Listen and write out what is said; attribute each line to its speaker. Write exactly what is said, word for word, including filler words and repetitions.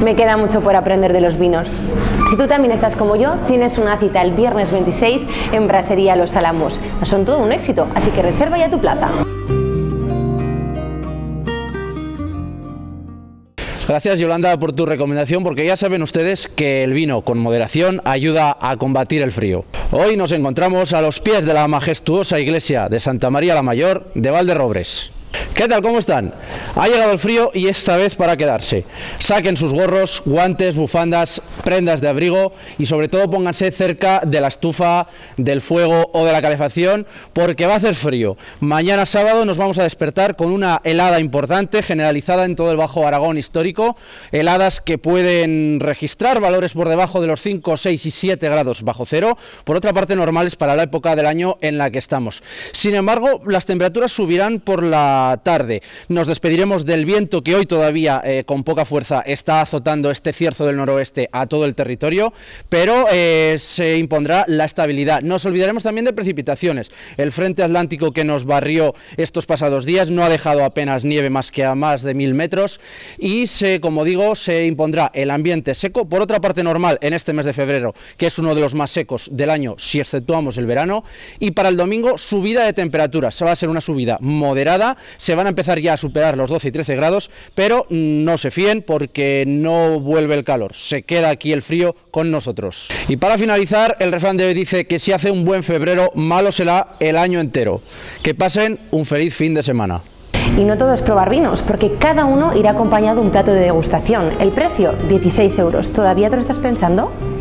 Speaker 1: Me queda mucho por aprender de los vinos. Si tú también estás como yo, tienes una cita el viernes veintiséis en Brasería Los Álamos. Son todo un éxito, así que reserva ya tu plaza.
Speaker 2: Gracias, Yolanda, por tu recomendación, porque ya saben ustedes que el vino con moderación ayuda a combatir el frío. Hoy nos encontramos a los pies de la majestuosa iglesia de Santa María la Mayor de Valderrobres. ¿Qué tal? ¿Cómo están? Ha llegado el frío y esta vez para quedarse. Saquen sus gorros, guantes, bufandas, prendas de abrigo y sobre todo pónganse cerca de la estufa, del fuego o de la calefacción, porque va a hacer frío. Mañana sábado nos vamos a despertar con una helada importante generalizada en todo el Bajo Aragón histórico, heladas que pueden registrar valores por debajo de los cinco, seis y siete grados bajo cero, por otra parte normales para la época del año en la que estamos. Sin embargo, las temperaturas subirán por la tarde. Nos despediremos del viento que hoy todavía eh, con poca fuerza está azotando este cierzo del noroeste a todo el territorio, pero eh, se impondrá la estabilidad. Nos olvidaremos también de precipitaciones. El frente atlántico que nos barrió estos pasados días no ha dejado apenas nieve más que a más de mil metros y se, como digo, se impondrá el ambiente seco, por otra parte normal en este mes de febrero, que es uno de los más secos del año si exceptuamos el verano, y para el domingo subida de temperaturas. Va a ser una subida moderada. Se van a empezar ya a superar los doce y trece grados, pero no se fíen porque no vuelve el calor, se queda aquí el frío con nosotros. Y para finalizar, el refrán de hoy dice que si hace un buen febrero, malo será el año entero. Que pasen un feliz fin de semana.
Speaker 1: Y no todo es probar vinos, porque cada uno irá acompañado de un plato de degustación. El precio, dieciséis euros. ¿Todavía te lo estás pensando?